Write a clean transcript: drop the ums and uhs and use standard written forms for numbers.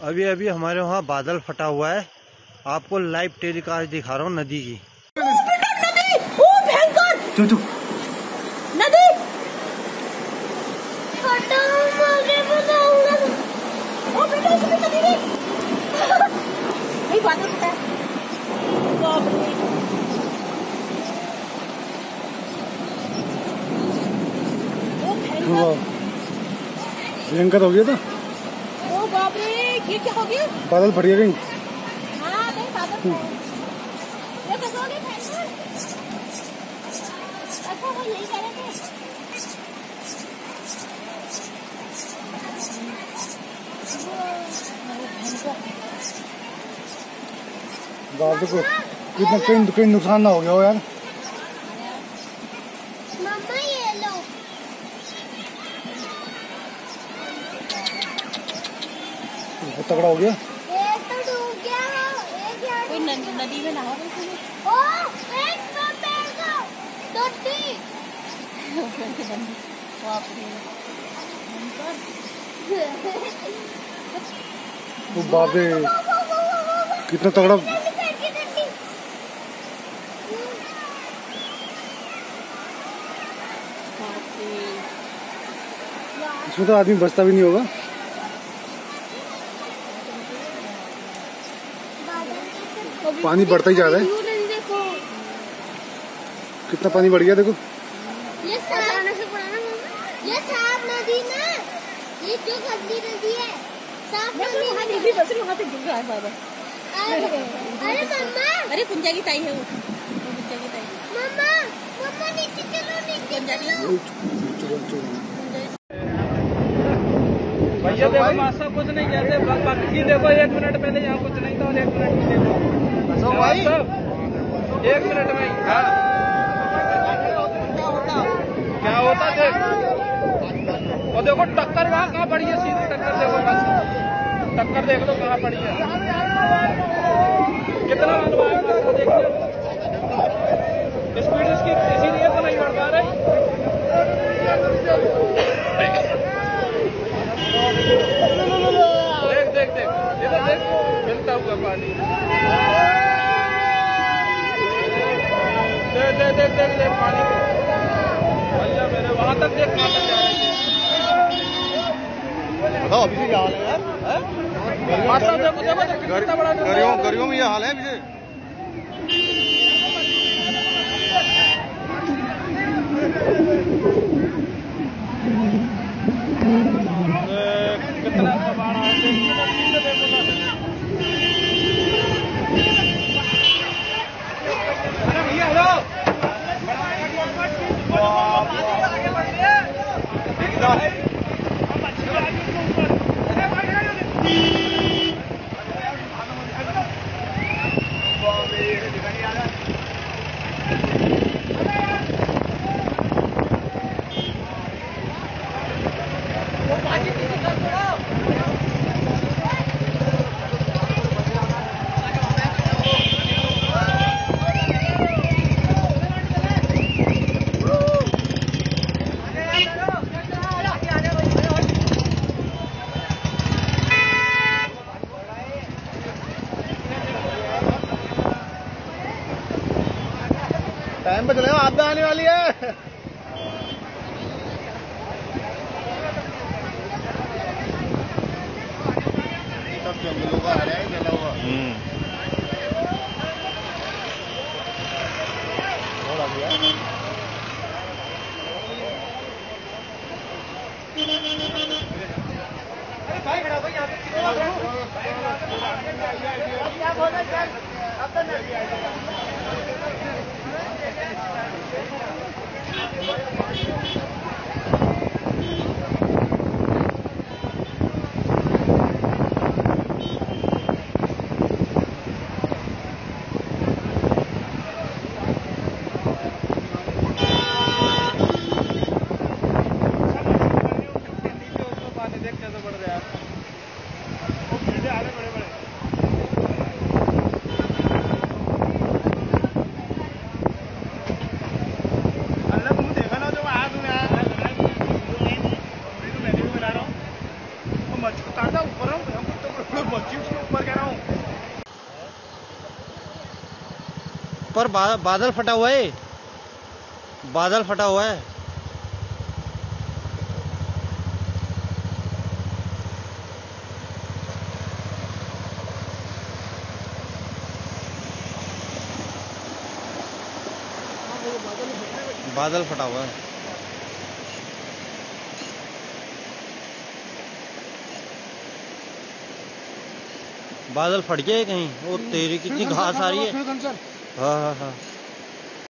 अभी अभी हमारे वहाँ बादल फटा हुआ है। आपको लाइव टेलीकास्ट दिखा रहा हूँ नदी की। नदी नदी बादल फटा है। भयंकर हो गया था। ओ बाप रे, ये क्या हो गया? बादल फट गया कहीं। हाँ नहीं बादल ये कैसे हो गया? अच्छा वो यही कह रहे थे। बाप देखो कितना कहीं नुकसान ना हो गया हो यार। मम्मा ये लो। बहुत तगड़ा हो गया। एक तो डूब गया हो, एक यार कोई नदी में नहा रही थी। ओ एक पैर को डोटी बाप रे। वो बाप रे कितना तगड़ा। इसमें तो आदमी बचता भी नहीं होगा। पानी बढ़ता ही जा रहा है। कितना पानी बढ़ गया देखो। ये साफ नदी ना, ये जो गंदी नदी है साफ नदी है। बस वहाँ पे गिर रहा है बाबा। अरे मम्मा, अरे कुंजा की ताई है वो, कुंजा की ताई। मम्मा मम्मा नीचे चलो, नीचे चलो। भैया देखो मासा कुछ नहीं कहते, बाकी देखो 1 मिनट पहले यहाँ कुछ नहीं था और 1 मिनट में देखो भाई 1 मिनट में हाँ क्या होता देख। और देखो टक्कर वहाँ कहाँ पड़ी है, सीधी टक्कर देखो, बस टक्कर देख लो कहाँ पड़ी है, कितना देखिए स्पीड इसकी इसीलिए तो नहीं बढ़ पा रही। देख इधर देख मिलता हुआ पानी। देख पानी भैया मेरे वहां तक देख, कहां तक जा रहे थे। बताओ अभी से क्या हाल है यार? देखो कितना बड़ा गरियों में ये हाल है अभी। कितना बाढ़ आ टाइम पे चले, आपदा आने वाली है। सब जंगलों का आ रहा है जला हुआ। और आ गया। भाई खड़ा भाई यहाँ पे ऊपर बादल फटा हुआ है, बादल फटा हुआ है। बादल फटा हुआ है। बादल फट गए कहीं। वो तेरी कितनी घास आ रही है। हाँ हाँ हाँ।